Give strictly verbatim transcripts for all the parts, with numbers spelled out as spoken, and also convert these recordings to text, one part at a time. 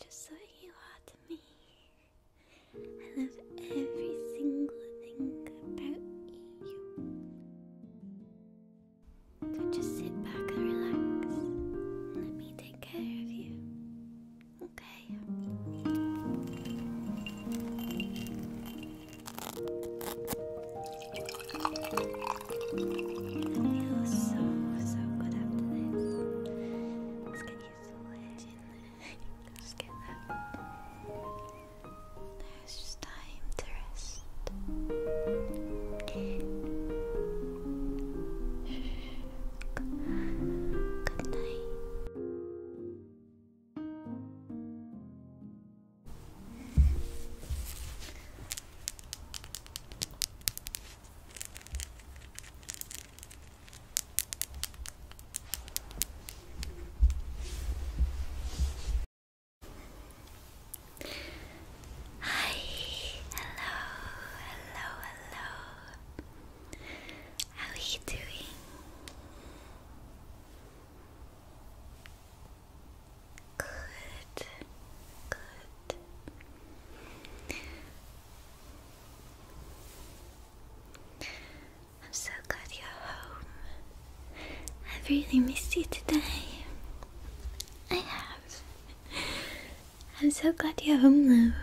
just what you are to me. I love every single thing about you. So just sit back and relax and let me take care of you. Okay? It feels so, so good after this. Let's get you some wedge in there. Just get that. There's just time to rest. Okay. Good night. Hi, hello, hello, hello. How are you doing? Good, good. I'm so glad you're home. I've really missed you today. I have. I'm so glad you're home though.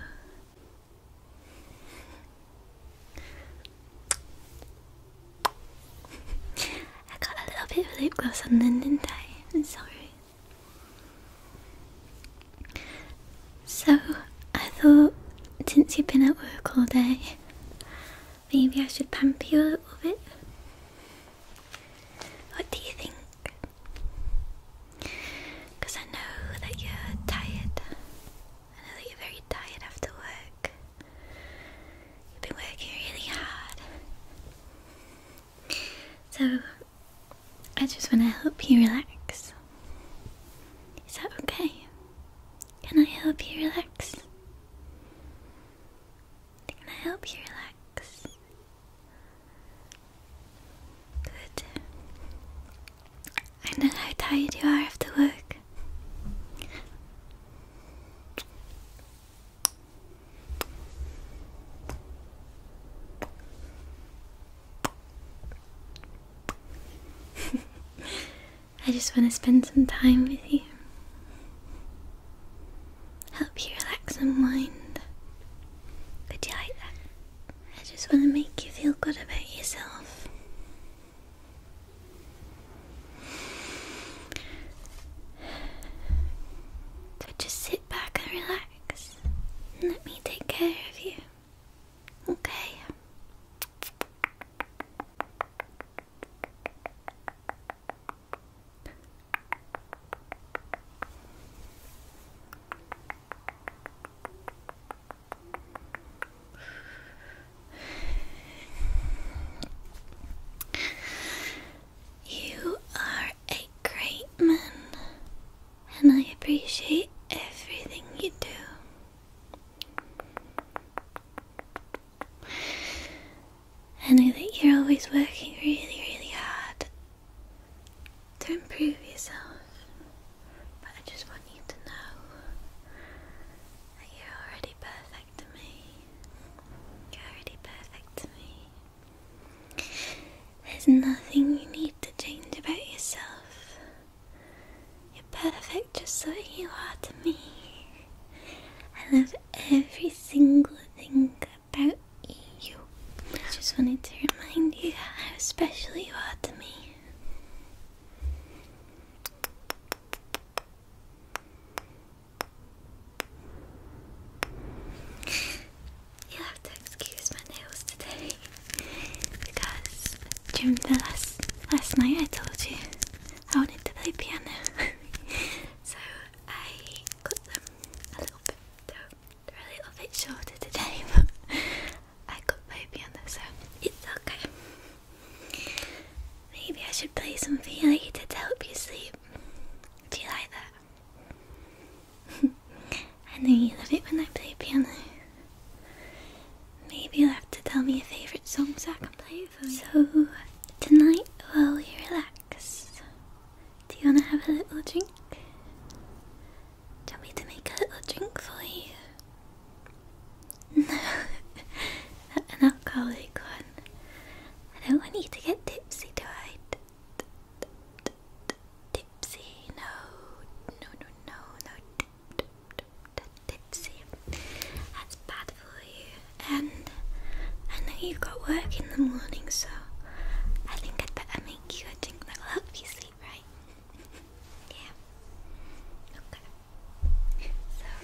I got a little bit of lip gloss on then, didn't I? I'm sorry. So, I thought, since you've been at work all day, maybe I should pamper you a little bit. What do you think? Because I know that you're tired. I know that you're very tired after work. You've been working really hard. So, I just want to help you relax. Is that okay? Can I help you relax? Can I help you relax? Good. I know how tired you are after work. I just want to spend some time with you. Help you relax and unwind. Would you like that? I just want to make you feel good about yourself. So just sit back and relax and let me take care of you. Okay? You are a great man, and I appreciate everything you do. I know that you're always working really, really hard to improve yourself, but I just want you to know that you're already perfect to me. You're already perfect to me. There's nothing you need to change about yourself. You're perfect just the way you are to me. I love every single thing about you. I just wanted to remind you how special you are to me. You'll have to excuse my nails today because during the last, last night I told you I wanted to play piano. So I cut them a little bit. They're, they're a little bit shorter today, but I could play piano, so it's okay. Maybe I should play some for you later to help you sleep. Do you like that? I know you love it when I play piano. Maybe you'll have to tell me your favourite song so I can play it for you. So, tonight while you relax, do you want to have a little drink? Do you want me to make a little drink work in the morning, so I think I'd better make you a drink that will help you sleep, right? Yeah. Okay. So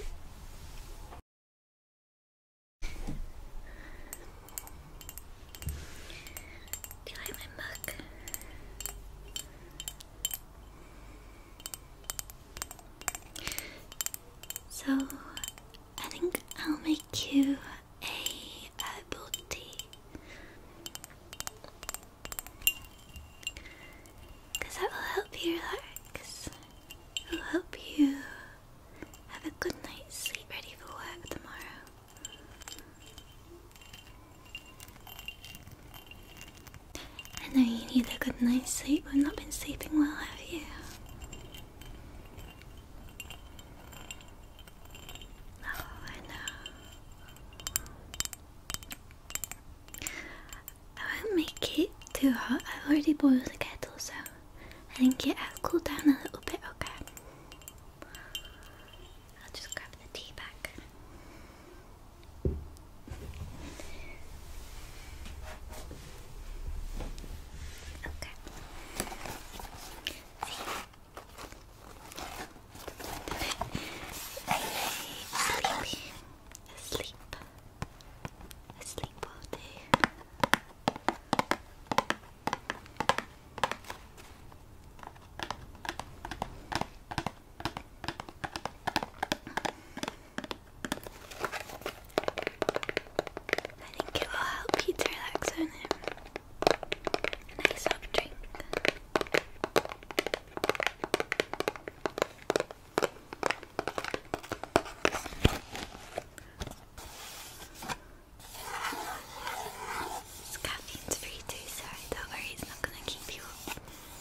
do you like my mug? So I think I'll make you a herbal tea, because that will help you relax. It will help you have a good night's sleep ready for work tomorrow. I know you need a good night's sleep. We've not been sleeping well, have you? Oh, I know. I won't make it too hot. I've already boiled the kettle, so I think it has cooled down a little bit, okay? I'll just grab the tea bag. Okay. Sleepy. Asleep. Asleep all day. I think it will help you to relax, won't it? A nice hot drink. It's caffeine's free too, so don't worry, it's not gonna keep you up.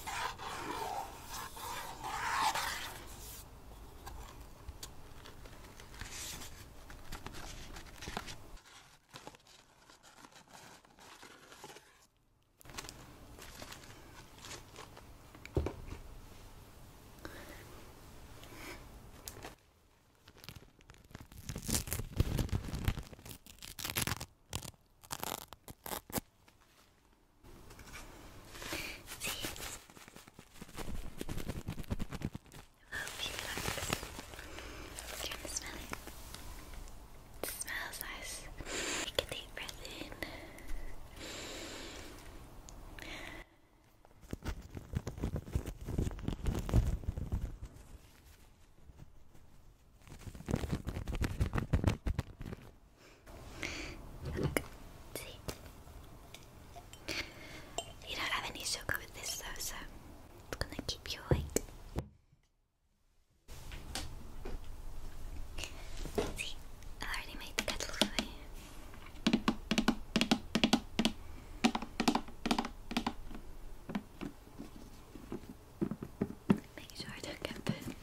See? Hope you relax. Do you want to smell it? It smells nice. Take a deep breath in. Look, see? You don't have any sugar with this though, so it's gonna keep you awake. See, I already made the kettle for you. Make sure I don't get burnt.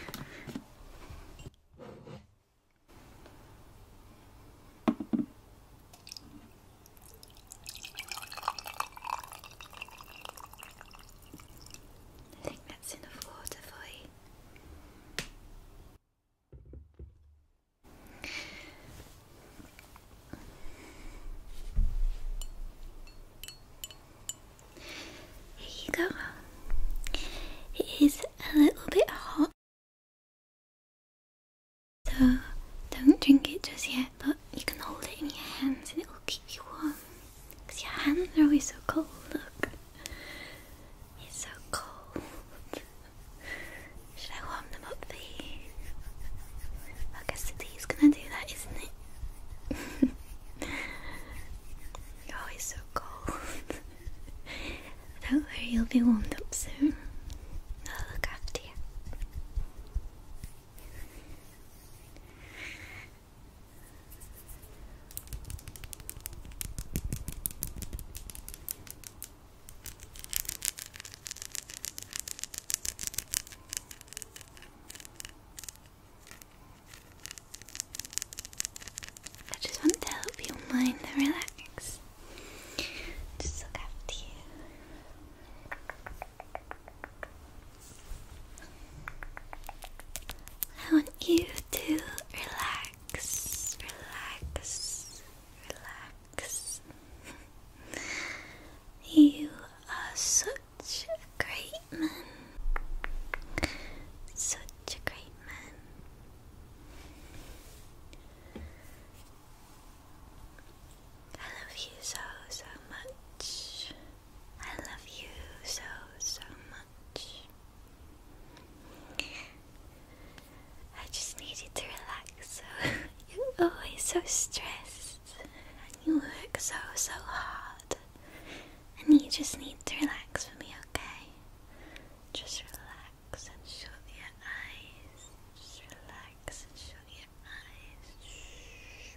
I think that's enough water for you. Here you go. It is a little bit hot, so don't drink it just yet, but you can hold it in your hands and it will keep you warm. Because your hands are always so cold, look. It's so cold. Should I warm them up for you? I guess the tea's gonna do that, isn't it? You're always so cold. Don't worry, you'll be warmed up soon. I'll look after you. I just want to help your mind relax. Just look after you. I want you to relax, relax, relax. so stressed and you work so, so hard, and you just need to relax for me, okay? Just relax and shut your eyes. Just relax and shut your eyes. Shh.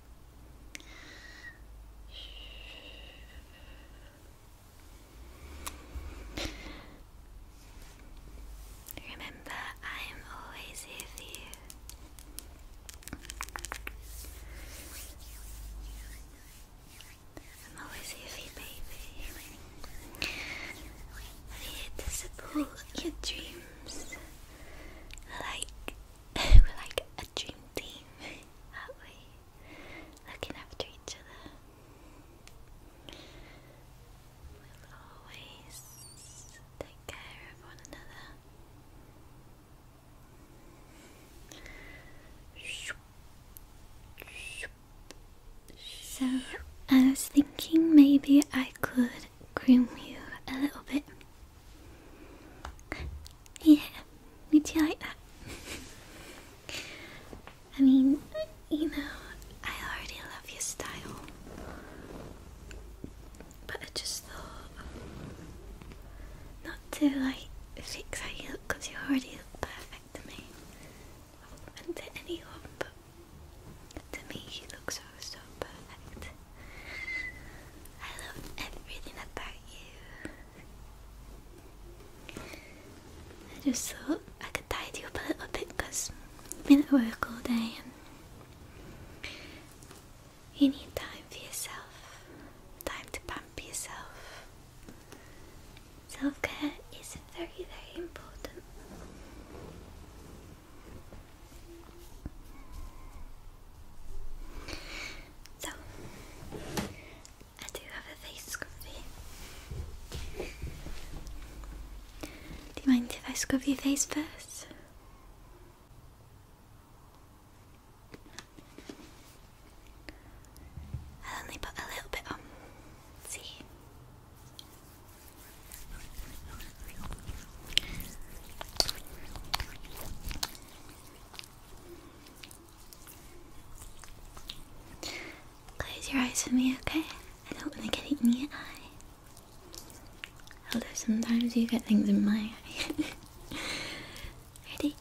Remember, I am always here for you. I'm always here for you, baby. I'm here to support your dreams. We're like, we're like a dream team, aren't we? Looking after each other. We'll always take care of one another. So, I was thinking maybe I could groom you a little bit. Yeah, would you like that? I mean, you know, I already love your style, but I just thought not to like fix how you look, because you already look perfect to me, and to anyone, but to me you look so, so perfect. I love everything about you. I just thought I could tidy you up a little bit because you've been at work all day and you need time for yourself, time to pamper yourself. Self-care is very, very important. So, I do have a face scrub for you. Do you mind if I scrub your face first? I'll only put a little bit on. See? Close your eyes for me, okay? I don't want to get it in your eye. Although sometimes you get things in my eye. Ready?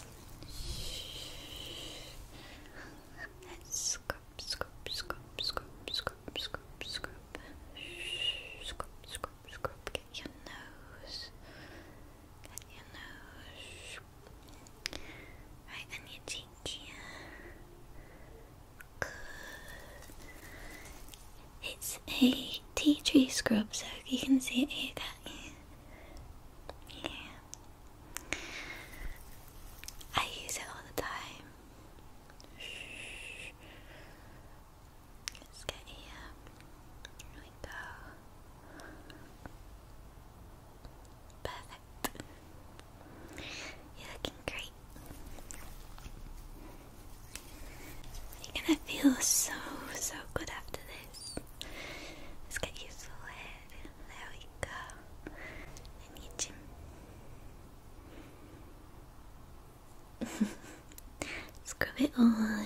Let's scrub, scrub, scrub, scrub, scrub, scrub, scrub. Scrub, scrub, scrub. Get your nose. Get your nose. Right on your cheek here. Good. It's a tea tree scrub, so you can see it here, can't you? Yeah. I use it all the time. Shh. Let's get here. Here we go. Perfect. You're looking great. You're gonna feel so, so good after this. Let's get your forehead. There we go. And your chin. Scrub it on.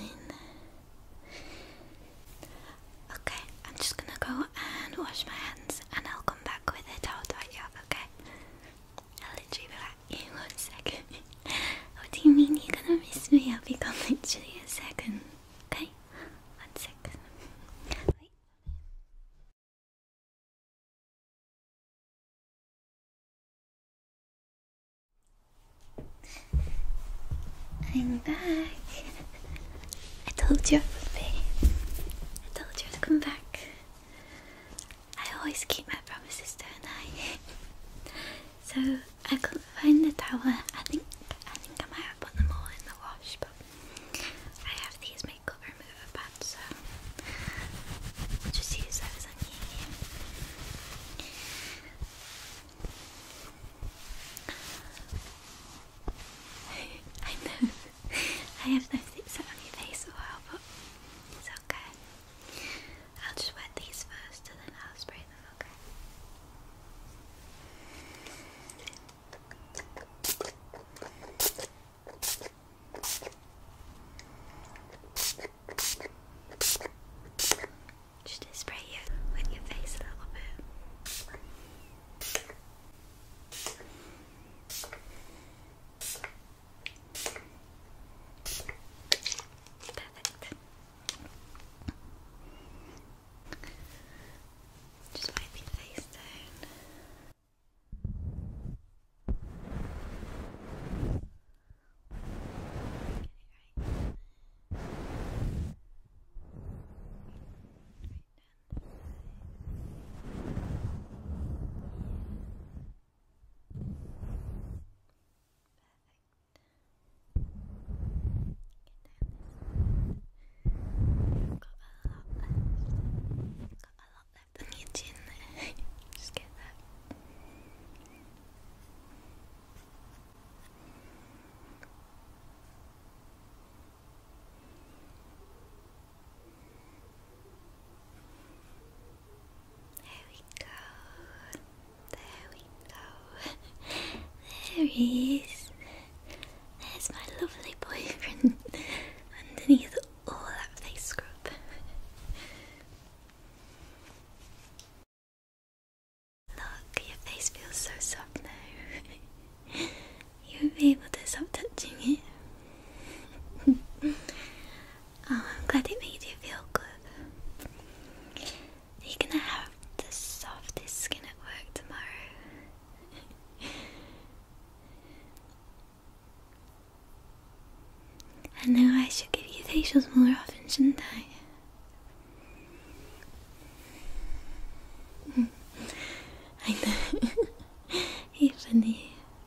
Okay, I'm just gonna go and wash my hands and I'll come back with a towel to wipe you up, okay? I'll literally be back in one second. What do you mean you're gonna miss me? I'll be gone literally a second. Okay? One second. Wait. I'm back. I told you I would be. I told you I'd come back. I always keep my promises, don't I? So I couldn't find the towel. I think I think I might have put them all in the wash, but I have these makeup remover pads, so I'll just use those on you. I know. I have left it set on your face a while, but facials more often, shouldn't I? Mm. I know. You're funny.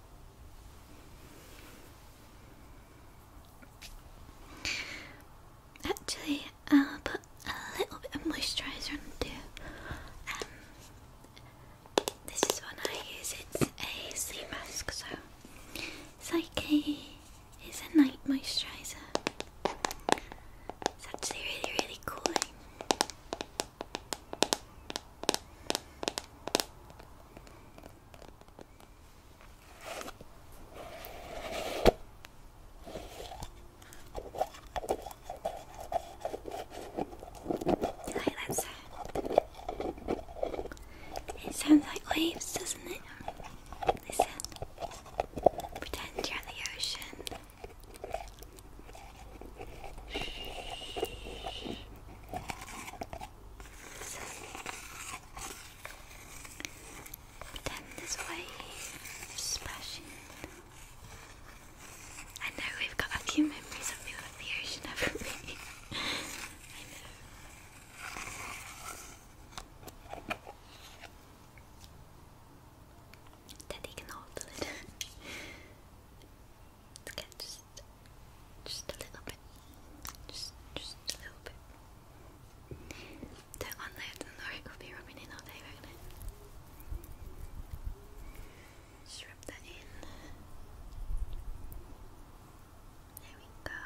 Actually, I'll put a little bit of moisturiser on too. Um, this is one I use. It's a sleep mask, so it's like a it's a night moisturiser. It's actually really, really cooling. Like that sound. It sounds like waves, doesn't it? Listen. Pretend you're at the ocean. Pretend there's waves splashing. I know we've got a few memories of the ocean, haven't we? I know. Teddy can hold the lid. Let's get just, just a little bit. Just, just a little bit. Don't unload them or it will be rubbing in all day, won't it? Just rub that in. There we go.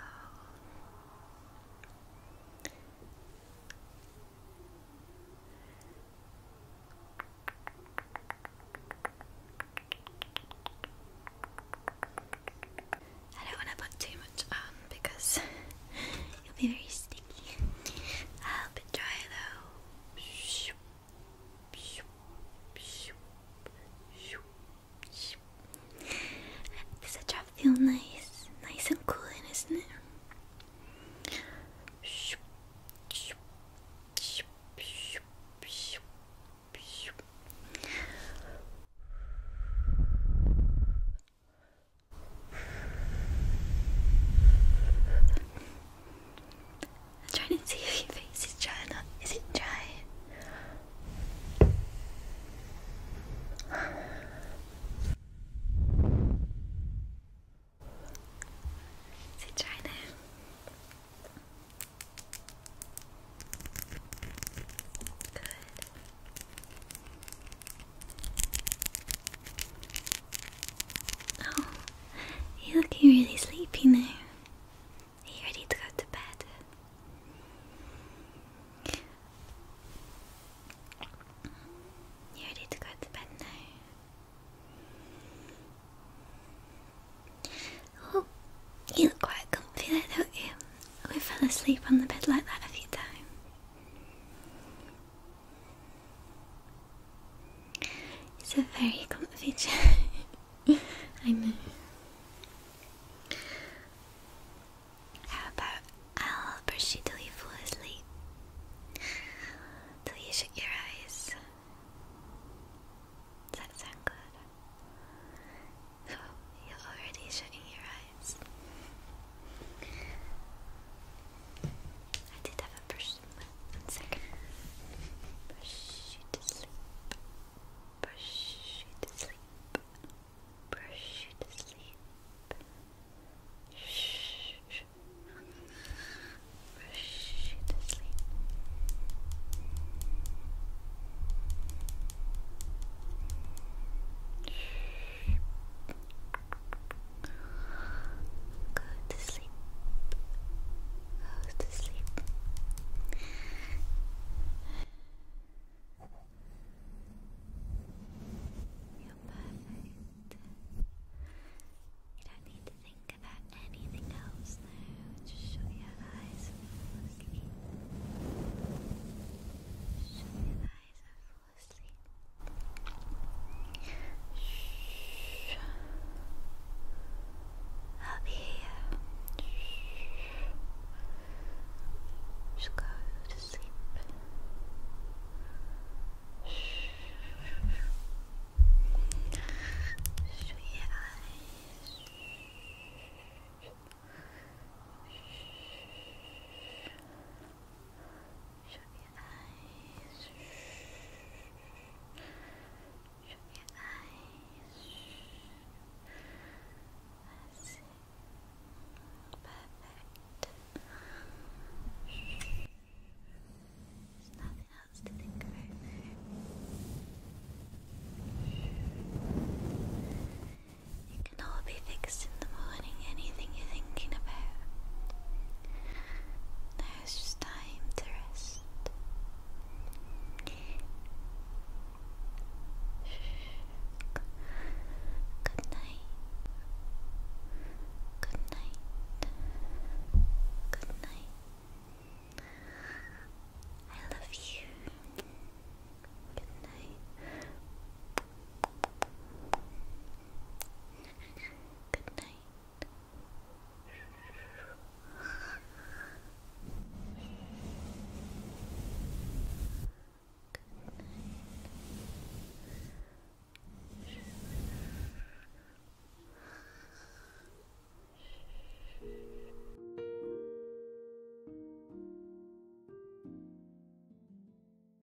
I don't want to put too much on because it'll be very sticky. A little bit dry though. Does the drop feel nice? Nice and cooling, isn't it? I'm trying to see if your face is dry or not. Is it dry? Is it dry now? Good. Oh, you're looking really sleepy now. Are you ready to go to bed? You ready to go to bed now? Oh, you look quite comfy there, don't you? We fell asleep on the bed like that a few times. It's a very comfy chair. I know. How about I'll brush you